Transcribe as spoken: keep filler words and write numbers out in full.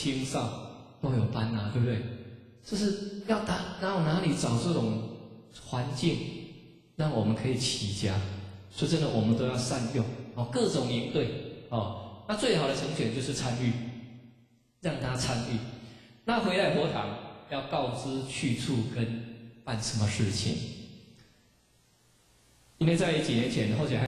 青少都有班啊，对不对？就是要打到哪里找这种环境，让我们可以起家。所以真的，我们都要善用哦，各种营队哦。那最好的成全就是参与，让他参与。那回来佛堂要告知去处跟办什么事情，因为在几年前，或者还。